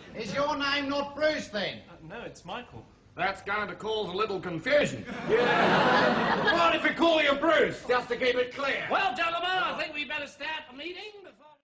Is your name not Bruce, then? No, it's Michael. That's going to cause a little confusion. What if we call you Bruce, just to keep it clear? Well, gentlemen, I think we better start the meeting before...